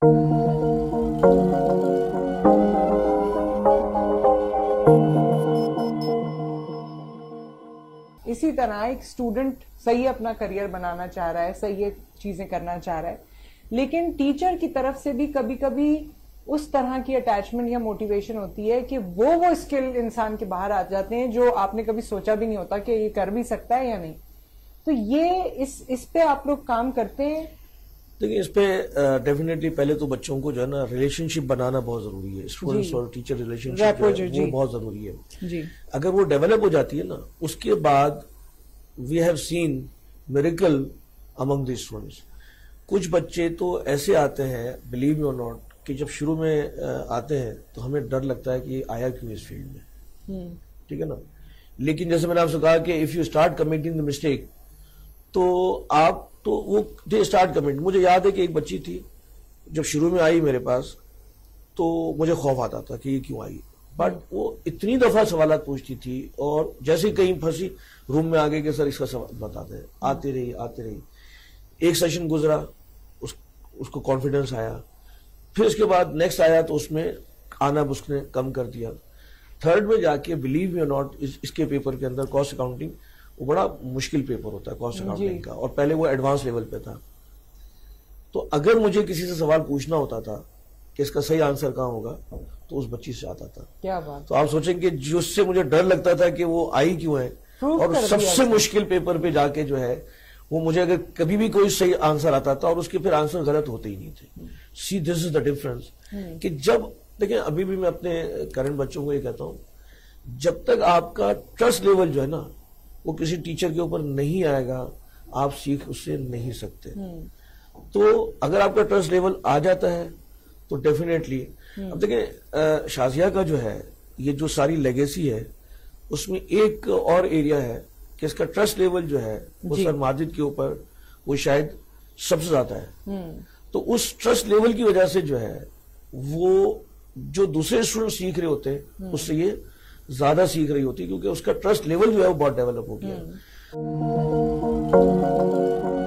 اسی طرح ایک اسٹوڈنٹ صحیح اپنا کریئر بنانا چاہ رہا ہے، صحیح چیزیں کرنا چاہ رہا ہے، لیکن ٹیچر کی طرف سے بھی کبھی کبھی اس طرح کی اٹیچمنٹ یا موٹیویشن ہوتی ہے کہ وہ اسکل انسان کے باہر آ جاتے ہیں جو آپ نے کبھی سوچا بھی نہیں ہوتا کہ یہ کر بھی سکتا ہے یا نہیں. تو یہ اس پہ آپ لوگ کام کرتے ہیں؟ دیکھیں، اس پہ ڈیفینیٹلی پہلے تو بچوں کو جو ہے نا ریلیشن شپ بنانا بہت ضروری ہے. اسٹوڈنٹس اور ٹیچر ریلیشن شپ وہ بہت ضروری ہے. جی، اگر وہ ڈیولپ ہو جاتی ہے نا، اس کے بعد we have seen miracle among the students. کچھ بچے تو ایسے آتے ہیں، بلیو می اور ناٹ، کہ جب شروع میں آتے ہیں تو ہمیں ڈر لگتا ہے کہ آیا کیوں اس فیلڈ میں، ٹھیک ہے نا. لیکن جیسے میں نے آپ سے کہا کہ if you start committing the mistake, تو آپ تو وہ دے اسٹارٹ کمنٹ. مجھے یاد ہے کہ ایک بچی تھی، جب شروع میں آئی میرے پاس تو مجھے خوف آتا تھا کہ یہ کیوں آئی، بٹ وہ اتنی دفعہ سوالات پوچھتی تھی، اور جیسے کہیں پھنسی روم میں آگے کہ سر اس کا سوال بتاتے ہیں، آتے رہی. ایک سیشن گزرا، اس کو کانفیڈنس آیا. پھر اس کے بعد نیکسٹ آیا تو اس میں آنا اس نے کم کر دیا. تھرڈ میں جا کے بلیو می اور ناٹ، اس کے پیپر کے اندر کاسٹ اکاؤنٹنگ، وہ بڑا مشکل پیپر ہوتا ہے کاسٹ اکاؤنٹنگ کا، اور پہلے وہ ایڈوانس لیول پہ تھا. تو اگر مجھے کسی سے سوال پوچھنا ہوتا تھا کہ اس کا صحیح آنسر کہاں ہوگا، تو اس بچی سے آتا تھا. کیا بات. تو آپ سوچیں کہ جس سے مجھے ڈر لگتا تھا کہ وہ آئی کیوں ہے، اور سب سے مشکل پیپر پہ جا کے جو ہے وہ مجھے اگر کبھی بھی کوئی صحیح آنسر آتا تھا، اور اس کے پھر آنسر غلط ہوتے ہی نہیں تھے. See this is the difference. کہ جب دیکھیں، ابھی بھی میں اپنے کرنٹ بچوں کو یہ کہتا ہوں، جب تک آپ کا ٹرسٹ لیول جو ہے نا وہ کسی ٹیچر کے اوپر نہیں آئے گا، آپ سیکھ اس سے نہیں سکتے. تو اگر آپ کا ٹرسٹ لیول آ جاتا ہے تو ڈیفینیٹلی. اب دیکھیں، شازیہ کا جو ہے یہ جو ساری لیگیسی ہے، اس میں ایک اور ایریا ہے کہ اس کا ٹرسٹ لیول جو ہے وہ سر ماجد کے اوپر وہ شاید سب سے زیادہ ہے. تو اس ٹرسٹ لیول کی وجہ سے جو ہے وہ جو دوسرے اسٹوڈنٹ سیکھ رہے ہوتے ہیں اس سے یہ زیادہ سیکھ رہی ہوتی، کیونکہ اس کا ٹرسٹ لیول جو ہے وہ بہت ڈیولپ ہو گیا ہے.